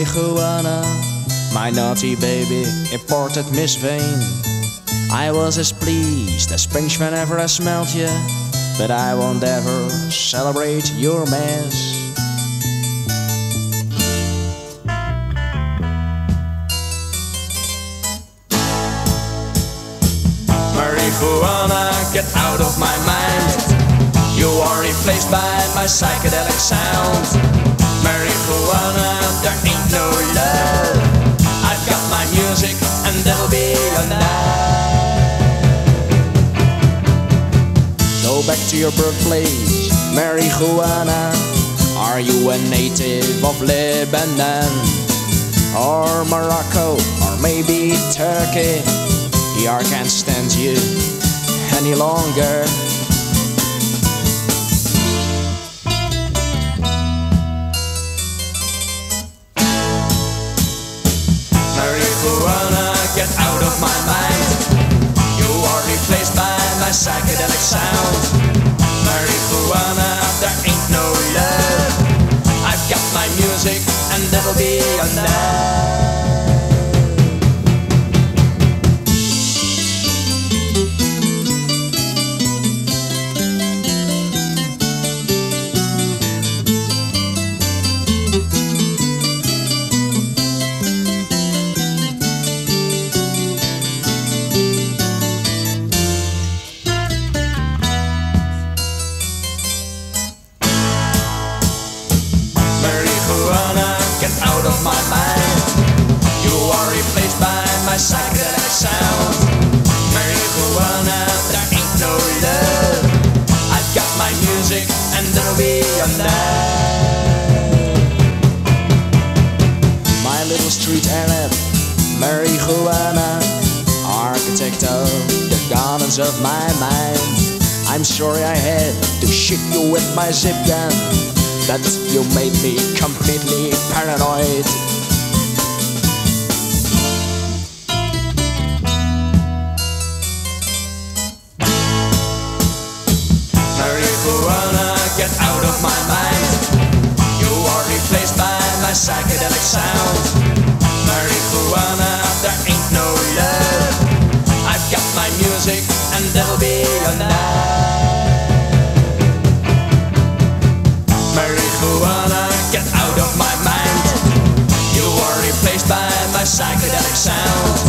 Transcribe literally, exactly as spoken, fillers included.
marijuana, my naughty baby, imported Miss Vain. I was as pleased as Pinch whenever I smelt you, but I won't ever celebrate your mess. Marijuana, get out of my mind. You are replaced by my psychedelic sound. Marijuana, there ain't no love. I've got my music and that'll be enough. Go back to your birthplace, marijuana. Are you a native of Lebanon or Morocco or maybe Turkey? Here I can't stand you any longer. Marijuana, get out of my mind. You are replaced by my psychedelic sound. Marijuana, there ain't no love. I've got my music and that'll be enough. Out of my mind, you are replaced by my psychedelic sound. Marijuana, there ain't no love. I've got my music and that'll be enough. My little street Arab, marijuana, architect of the gardens of my mind. I'm sorry I had to shoot you with my zip gun, that you made me completely paranoid. Marijuana, get out of my mind. You are replaced by my psychedelic sound. Marijuana, there ain't no love. I've got my music and that'll be enough. Marijuana, get out of my mind. You are replaced by my psychedelic sound.